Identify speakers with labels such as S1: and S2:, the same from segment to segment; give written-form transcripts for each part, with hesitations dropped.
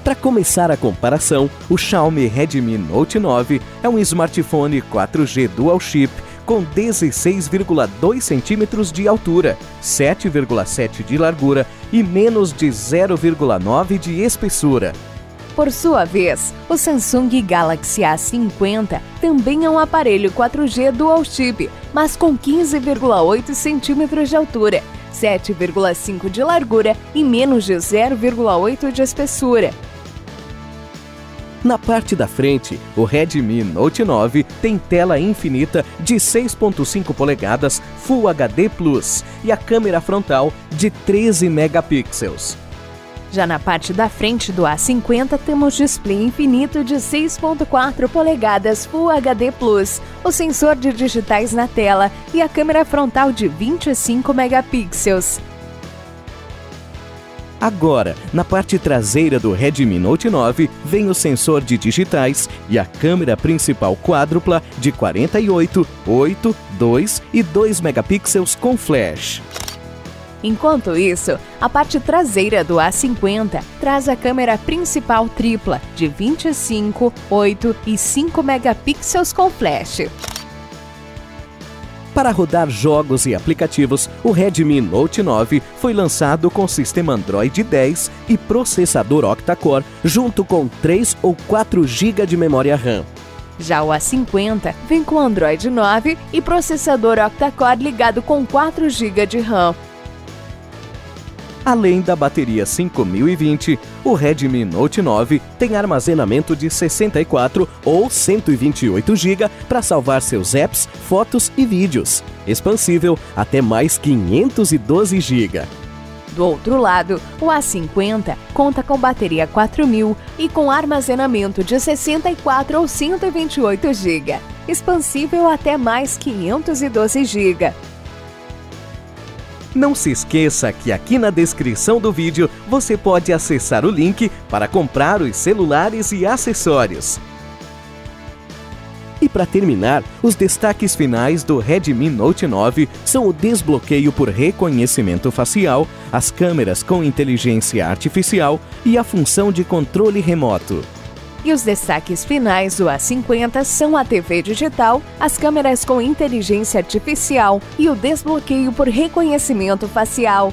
S1: Para começar a comparação, o Xiaomi Redmi Note 9 é um smartphone 4G Dual Chip com 16,2 centímetros de altura, 7,7 de largura e menos de 0,9 de espessura.
S2: Por sua vez, o Samsung Galaxy A50 também é um aparelho 4G Dual Chip, mas com 15,8 centímetros de altura, 7,5 de largura e menos de 0,8 de espessura.
S1: Na parte da frente, o Redmi Note 9 tem tela infinita de 6,5 polegadas Full HD Plus e a câmera frontal de 13 megapixels.
S2: Já na parte da frente do A50 temos display infinito de 6,4 polegadas Full HD Plus, o sensor de digitais na tela e a câmera frontal de 25 megapixels.
S1: Agora, na parte traseira do Redmi Note 9, vem o sensor de digitais e a câmera principal quádrupla de 48, 8, 2 e 2 megapixels com flash.
S2: Enquanto isso, a parte traseira do A50 traz a câmera principal tripla de 25, 8 e 5 megapixels com flash.
S1: Para rodar jogos e aplicativos, o Redmi Note 9 foi lançado com sistema Android 10 e processador octa-core, junto com 3 ou 4 GB de memória RAM.
S2: Já o A50 vem com Android 9 e processador octa-core ligado com 4 GB de RAM.
S1: Além da bateria 5020, o Redmi Note 9 tem armazenamento de 64 ou 128 GB para salvar seus apps, fotos e vídeos, expansível até mais 512 GB.
S2: Do outro lado, o A50 conta com bateria 4000 e com armazenamento de 64 ou 128 GB, expansível até mais 512 GB.
S1: Não se esqueça que aqui na descrição do vídeo você pode acessar o link para comprar os celulares e acessórios. E para terminar, os destaques finais do Redmi Note 9 são o desbloqueio por reconhecimento facial, as câmeras com inteligência artificial e a função de controle remoto.
S2: E os destaques finais do A50 são a TV digital, as câmeras com inteligência artificial e o desbloqueio por reconhecimento facial.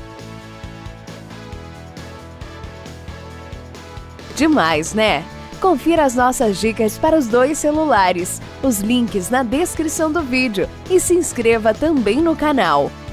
S2: Demais, né? Confira as nossas dicas para os dois celulares, os links na descrição do vídeo e se inscreva também no canal.